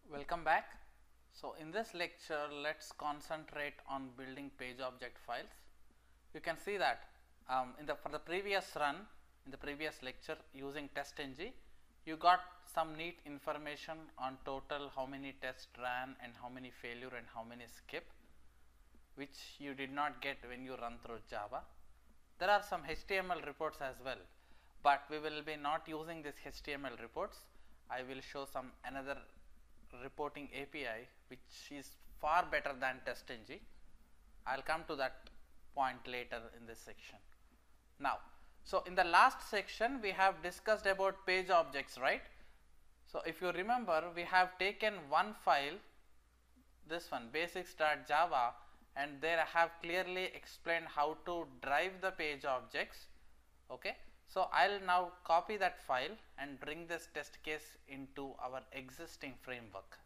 Welcome back. So, in this lecture, let's concentrate on building page object files. You can see that for the previous run, in the previous lecture using TestNG, you got some neat information on total how many tests ran and how many failure and how many skip, which you did not get when you run through Java. There are some HTML reports as well, but we will be not using these HTML reports. I will show some another reporting API which is far better than TestNG. I will come to that point later in this section. Now, so in the last section we have discussed about page objects, right? So if you remember, we have taken one file, this one basics.java, and there I have clearly explained how to drive the page objects. Okay. So I'll now copy that file and bring this test case into our existing framework.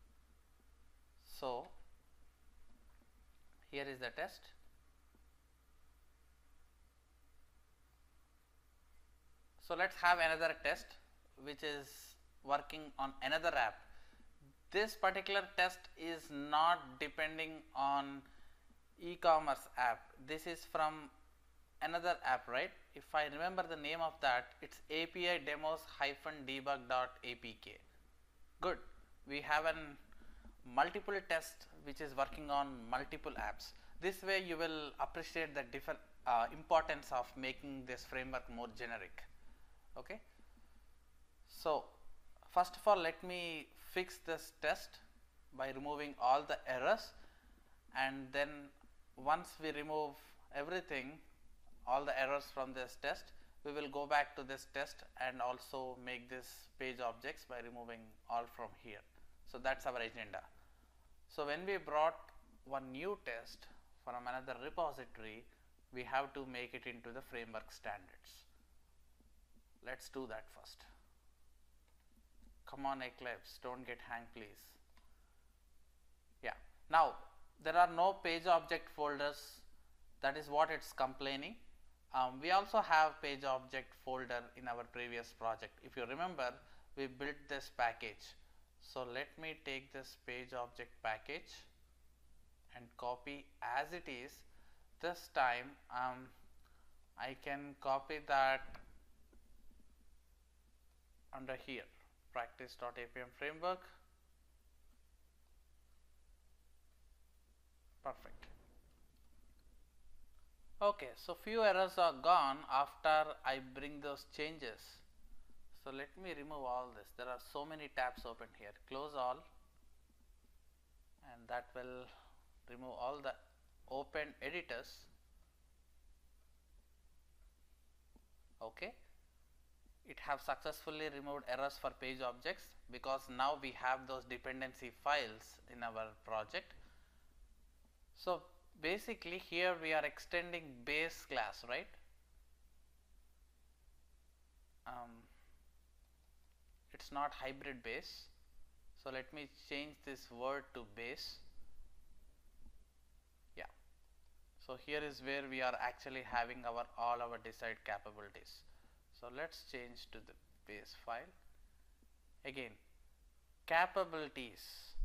So here is the test. So let's have another test which is working on another app. This particular test is not depending on e-commerce app. This is from another app, right? If I remember the name of that, it's API demos-debug.apk. Good. We have an multiple test which is working on multiple apps. This way you will appreciate the different importance of making this framework more generic. Okay. So first of all, let me fix this test by removing all the errors, and then once we remove everything, all the errors from this test, we will go back to this test and also make this page objects by removing all from here. So that's our agenda. So when we brought one new test from another repository, we have to make it into the framework standards. Let's do that first. Come on Eclipse, don't get hang please. Yeah. Now there are no page object folders. That is what it's complaining. We also have page object folder in our previous project. If you remember, we built this package. So let me take this page object package and copy as it is. This time I can copy that under here, practice.appium framework. Perfect. Okay, so few errors are gone after I bring those changes. So let me remove all this. There are so many tabs open here. Close all, and that will remove all the open editors. Okay, it have successfully removed errors for page objects because now we have those dependency files in our project. So basically here we are extending base class, right? It's not hybrid base. So let me change this word to base. Yeah. So here is where we are actually having all our desired capabilities. So let's change to the base file. Again, capabilities.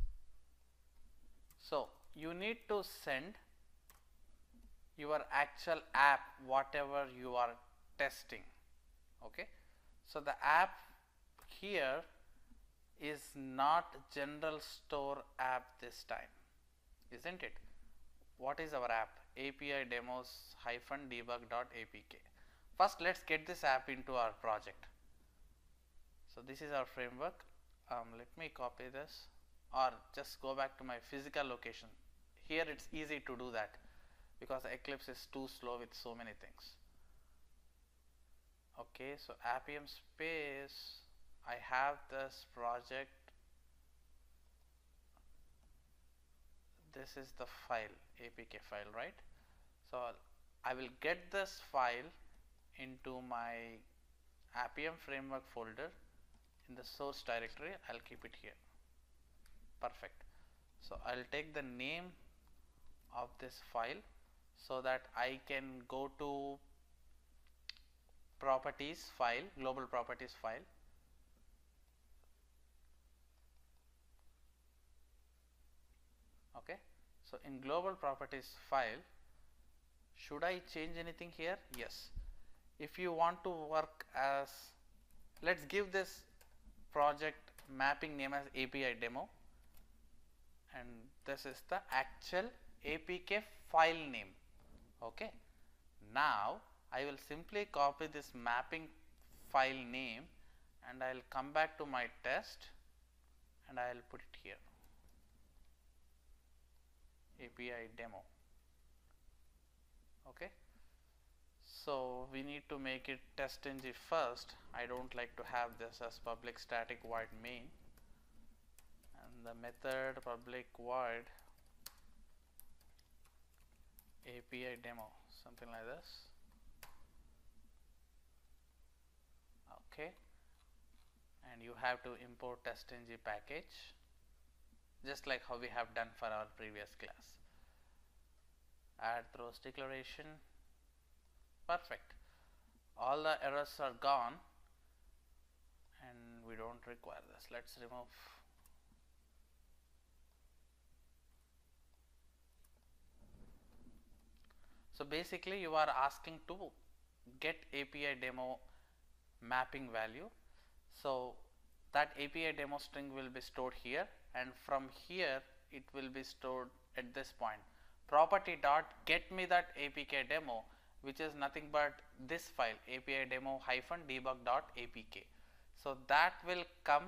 So you need to send your actual app, whatever you are testing. Okay. So the app here is not general store app this time, isn't it? What is our app? API demos-debug.apk. First let's get this app into our project. So this is our framework. Let me copy this, or just go back to my physical location. Here it's easy to do that because Eclipse is too slow with so many things. Okay, so Appium space, I have this project. This is the file, APK file, right? So I will get this file into my Appium framework folder in the source directory. I'll keep it here. Perfect. So I'll take the name of this file so that I can go to properties file, global properties file, So in global properties file, should I change anything here? Yes. If you want to work as, let's give this project mapping name as API demo, and this is the actual APK file name. Okay. Now I will simply copy this mapping file name and I will come back to my test and I will put it here, API demo. Okay. So we need to make it test.ng first. I don't like to have this as public static void main, and the method public void API demo, something like this. Okay, and you have to import test.ng package just like how we have done for our previous class. Add throws declaration. Perfect. All the errors are gone and we don't require this. Let's remove. So basically you are asking to get API demo mapping value. So that API demo string will be stored here, and from here it will be stored at this point. Property dot get me that APK demo, which is nothing but this file API demo hyphen debug dot APK. So that will come,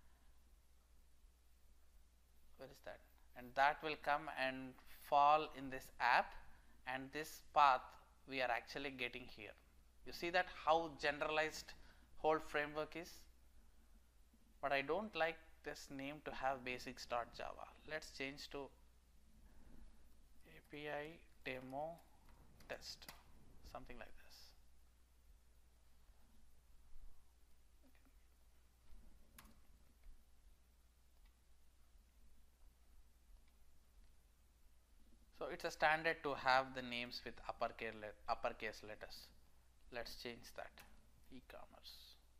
where is that? And that will come and fall in this app, and this path we are actually getting here. You see that how generalized whole framework is? But I don't like this name to have basics.java. Let's change to API demo test, something like this. So it's a standard to have the names with uppercase letters. Let's change that. E-commerce.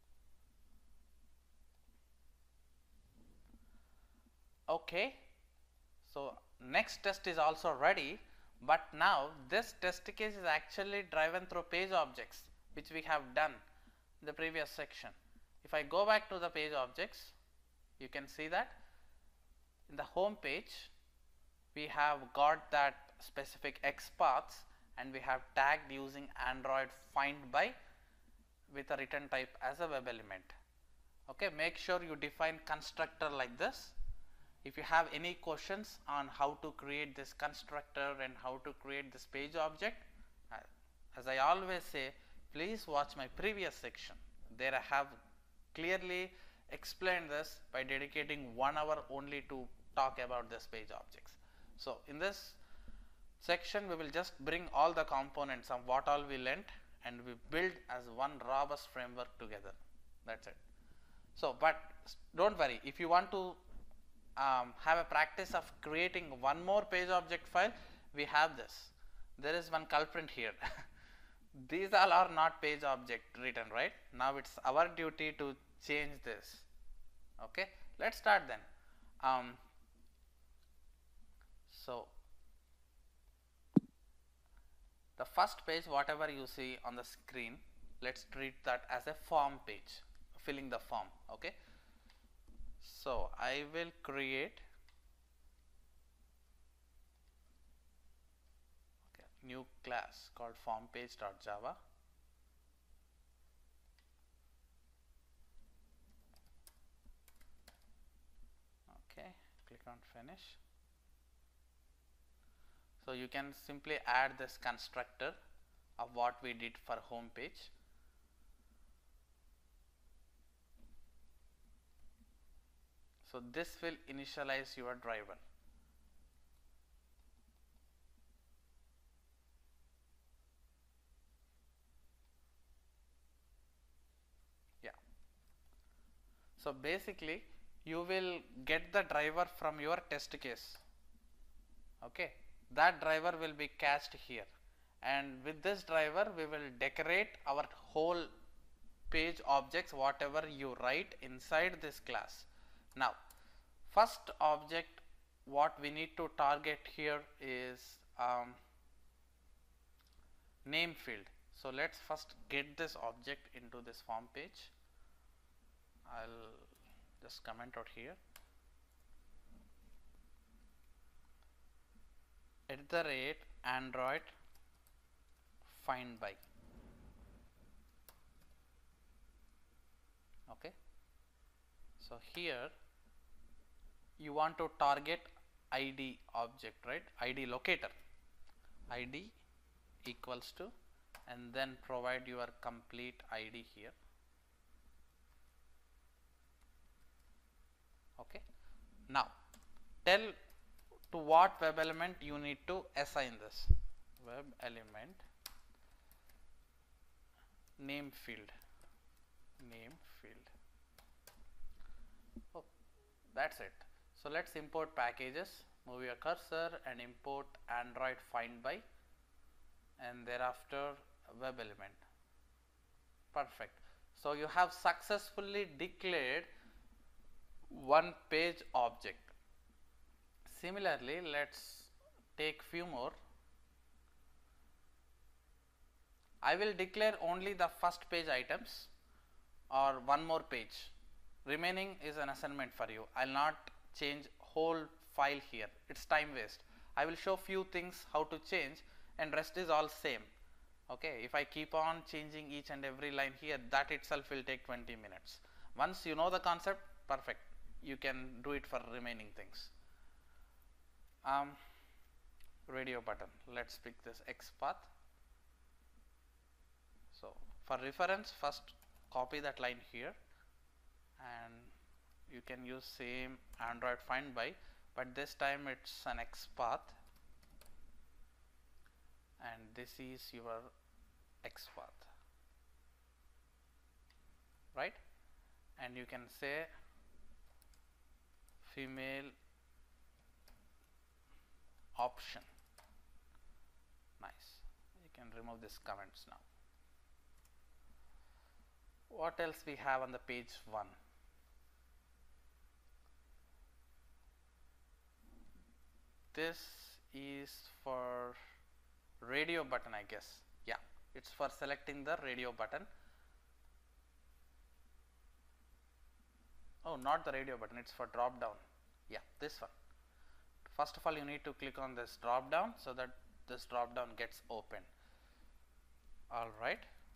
Okay, so next test is also ready, but now this test case is actually driven through page objects, which we have done in the previous section. If I go back to the page objects, you can see that in the home page we have got that specific X paths, and we have tagged using Android find by with a return type as a web element. Okay, make sure you define constructor like this. If you have any questions on how to create this constructor and how to create this page object, as I always say, please watch my previous section. There I have clearly explained this by dedicating 1 hour only to talk about this page objects. So in this section we will just bring all the components of what all we learnt and we build as one robust framework together. That's it. So but don't worry, if you want to have a practice of creating one more page object file, we have this. There is one culprit here. These all are not page object written, right? Now it's our duty to change this. Okay, let's start then. So the first page, whatever you see on the screen, let's treat that as a form page, filling the form. Okay, so I will create new class called formpage.java. Okay, click on finish. So you can simply add this constructor of what we did for home page. So this will initialize your driver. Yeah. So basically you will get the driver from your test case. Okay. That driver will be cached here, and with this driver we will decorate our whole page objects, whatever you write inside this class. Now first object what we need to target here is name field. So let's first get this object into this form page. I'll just comment out here @Android find by. Okay. So here you want to target ID object, right? ID locator. ID equals to, and then provide your complete ID here. Okay. Now tell to what web element you need to assign this. Web element name field. Oh, that's it. So let's import packages. Move your cursor and import Android find by, and thereafter web element. Perfect. So you have successfully declared one page object. Similarly, let's take few more. I will declare only the first page items or one more page. Remaining is an assignment for you. I will not change whole file here. It's time waste. I will show few things how to change, and rest is all same. Okay. If I keep on changing each and every line here, that itself will take 20 minutes. Once you know the concept, perfect. You can do it for remaining things. Radio button. Let's pick this X path. So for reference, first copy that line here, and you can use same Android find by, but this time it's an X path, and this is your X path, right? And you can say female option. Nice. You can remove these comments now. What else we have on the page 1? This is for radio button, I guess. Yeah, it's for selecting the radio button. Oh, not the radio button, it's for drop down. Yeah, this one. First of all, you need to click on this drop down so that this drop down gets open. All right.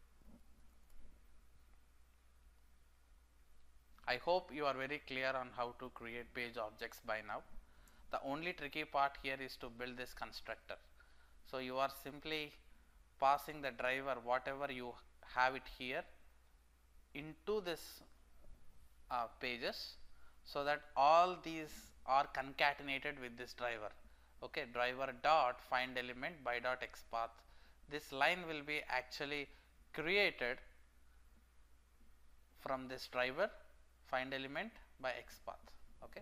I hope you are very clear on how to create page objects by now. The only tricky part here is to build this constructor. So you are simply passing the driver, whatever you have it here, into this pages, so that all these are concatenated with this driver. Okay, driver dot find element by dot XPath. This line will be actually created from this driver find element by XPath. Okay.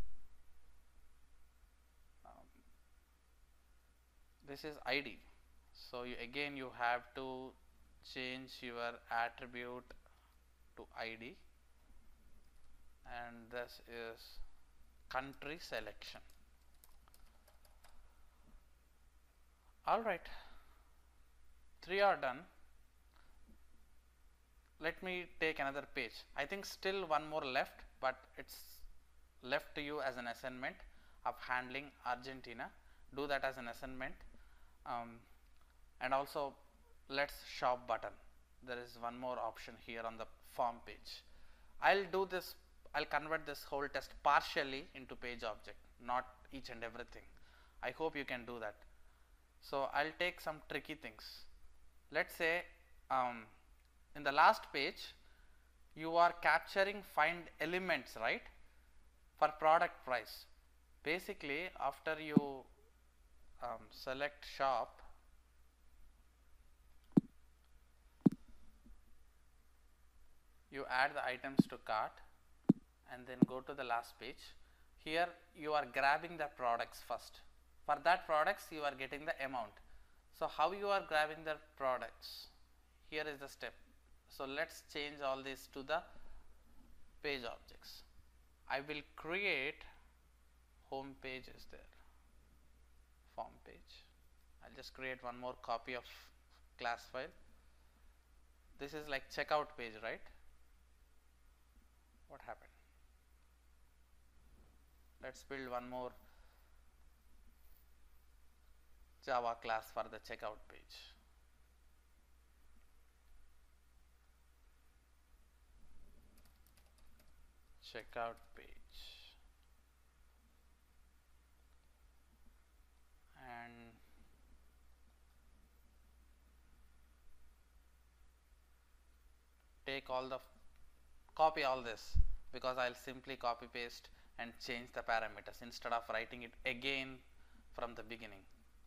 This is ID. So again you have to change your attribute to ID, and this is country selection. All right, 3 are done. Let me take another page. I think still one more left, but it's left to you as an assignment of handling Argentina. Do that as an assignment. And also let's shop button. There is one more option here on the form page. I'll do this, I'll convert this whole test partially into page object, not each and everything. I hope you can do that. So I'll take some tricky things. Let's say in the last page you are capturing find elements, right, for product price. Basically after you select shop, you add the items to cart and then go to the last page. Here you are grabbing the products first. For that products you are getting the amount. So how you are grabbing the products? Here is the step. So let's change all this to the page objects. I will create home page is there, form page. I'll just create one more copy of class file. This is like checkout page, right? What happened? Let's build one more Java class for the checkout page. Checkout page, and take all the copy all this, because I'll simply copy paste and change the parameters instead of writing it again from the beginning.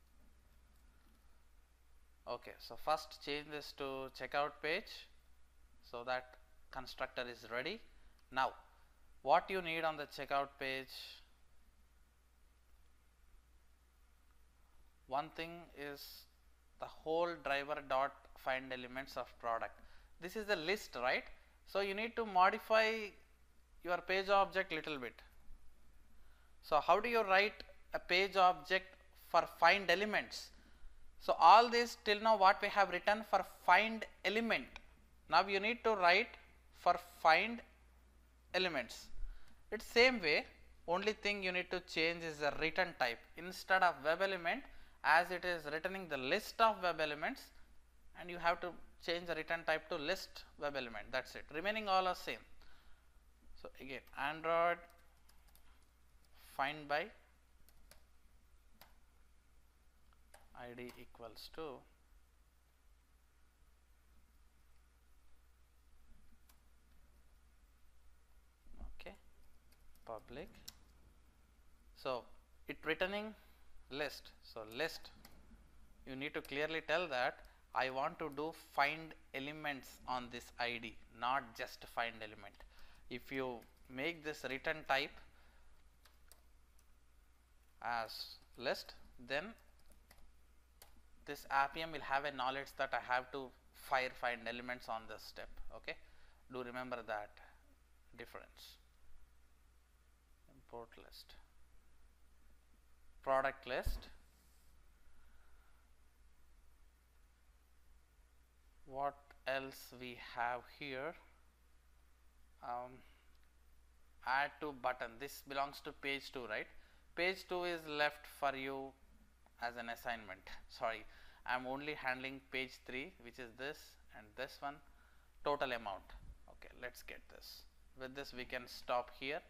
Okay, so first change this to checkout page, so that constructor is ready. Now what you need on the checkout page, one thing is the whole driver dot find elements of product. This is the list, right? So you need to modify your page object little bit. So how do you write a page object for find elements? So all this till now what we have written for find element, now you need to write for find elements. It's same way, only thing you need to change is the return type. Instead of web element, as it is returning the list of web elements, and you have to change the return type to list web element. That's it. Remaining all are same. So again, Android find by ID equals to public. So it returning list. So list, you need to clearly tell that I want to do find elements on this ID, not just find element. If you make this return type as list, then this Appium will have a knowledge that I have to find elements on this step. Okay, do remember that difference. Import list, product list. What else we have here? Add to button. This belongs to page 2, right? Page 2 is left for you as an assignment. Sorry, I am only handling page 3, which is this and this one, total amount. Okay, let's get this. With this we can stop here.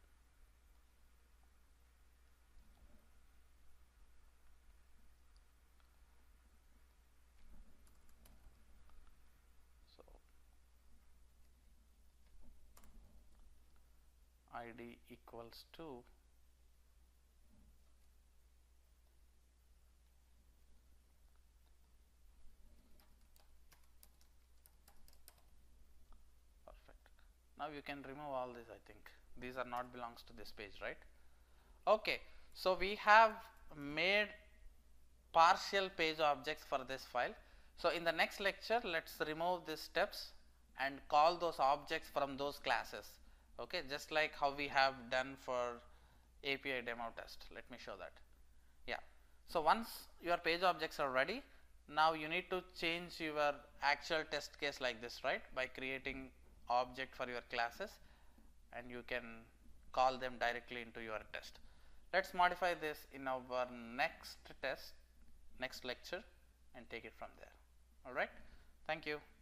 So ID equals to now you can remove all this. I think these are not belongs to this page, right? Okay, so we have made partial page objects for this file. So in the next lecture, let's remove these steps and call those objects from those classes. Okay, just like how we have done for API demo test. Let me show that. Yeah, so once your page objects are ready, now you need to change your actual test case like this, right? By creating object for your classes, and you can call them directly into your test. Let's modify this in our next lecture and take it from there. All right, thank you.